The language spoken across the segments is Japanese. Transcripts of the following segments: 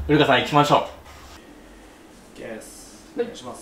古川さん行きましょう。 ケースお願いします。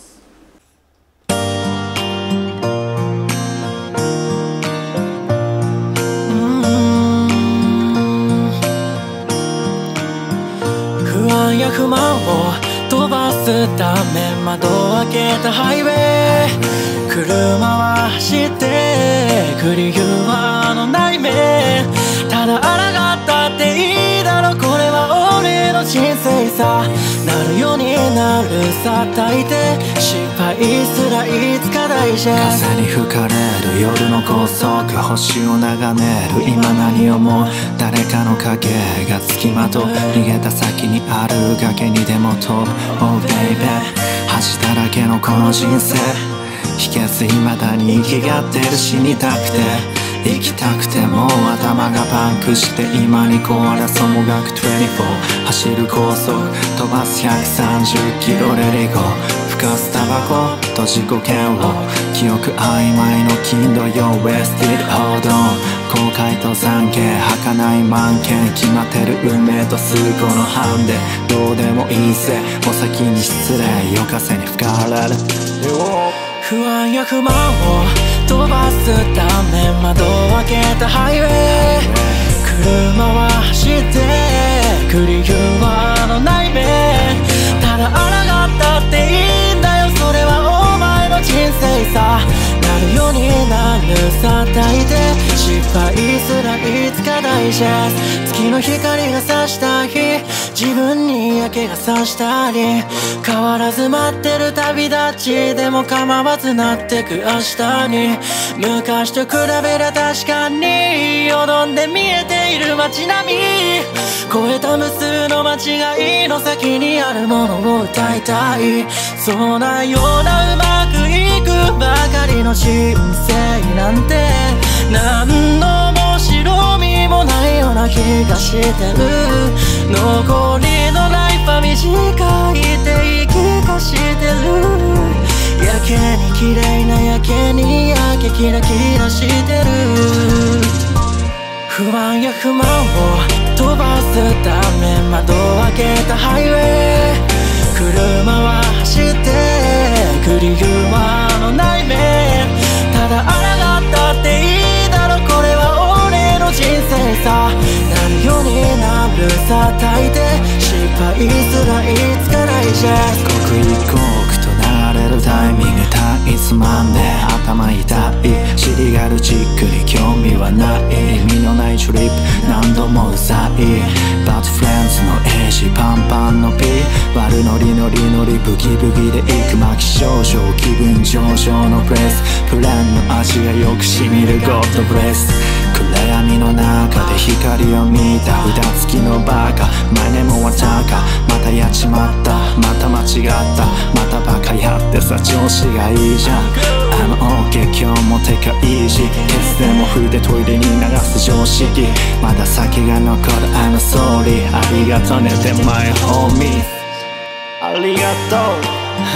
不安や不満を飛ばすため窓を開けたハイウェイ、車は走ってく理由はない目、ただ抗ったっていいだろ、これは俺の人生さ、なるようになるさ、大抵失敗すらいつか大事。 風に吹かれる夜の高速、星を眺める今何を思う、誰かの影がつきまとう、逃げた先にある崖にでも飛ぶ Oh baby、 恥だらけのこの人生、秘訣未だに生きがってる、死にたくて生きたくても頭がパンクして今に壊れそうもがく24、走る高速飛ばす130キロレリゴ、ふかすタバコと自己嫌悪、記憶曖昧の頻度よ Wasted hold on、 後悔と懺悔儚い満件、決まってる運命と数個のハンデ、どうでもいいぜお先に失礼、夜風に吹かれる不安や不満を飛ばすため窓を開けたハイウェイ、車は走ってく理由はない目、ただ抗ったっていいんだよ、それはお前の人生さ、なるようになるさ、大抵失敗すらいつか大事。月の光が差した日、自分に嫌気がさしたり、変わらず待ってる旅立ちでも構わずなってく明日に、昔と比べりゃ確かによどんで見えている街並み、超えた無数の間違いの先にあるものを歌いたい、そんなようなうまくいくばかりの人生なんて何の面白みもないような気がしてる、残りのライフは短いって言い聞かしてる、やけに綺麗なやけに焼けキラキラしてる、不安や不満を飛ばすため窓を開けたハイウェイ、車は走ってく理由はない目、ただ抗ったっていいだろ、これは俺の人生さ、なるようになるさ、大抵失敗すらいつか大事。 刻一刻と流れるタイミング、タイつまんで頭痛い、尻軽チックに興味はない、意味のないトリップ何度もうざい、バッドフレンズのエイジパンパンの P、 悪ノリノリノリブギブギで行く巻き少々、気分上々のブレス、プランの味がよくしみるゴッドブレス、暗闇の中で光を見た札付きのバカ、前でもわたか、またやっちまった、また間違った、またバカやってさ、調子がいいじゃん、OK 今日もてかイージー、ケツでも筆トイレに流す常識、まだ先が残る I'm sorry、 ありがとねって my homie、 ありがとう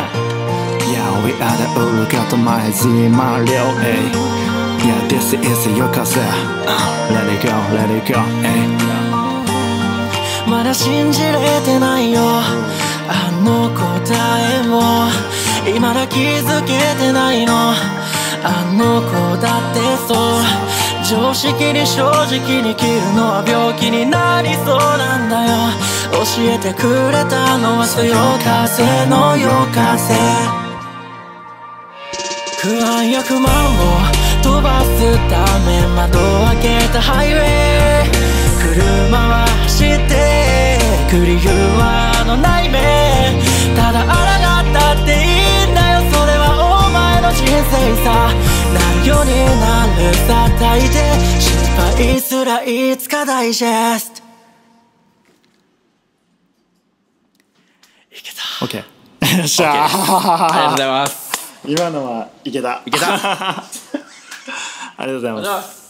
Yeah we are the ウルカと前ズイマリオ、Yeah this is 夜風、Let it go let it go、 まだ信じれてないよあの答えを、未だ気づけてないの、あの子だってそう、常識に正直に生きるのは病気になりそうなんだよ、教えてくれたのはそよ風の夜風、不安や不満を飛ばすため窓を開けたハイウェイ、車は走ってく理由はない目、ただ抗ったっていいんだよ、それはお前の人生さ、なるようになるさ、大抵失敗すらいつかダイジェスト。いけた。 OK よっしゃー、 ありがとうございます。 今のはいけたいけたありがとうございます。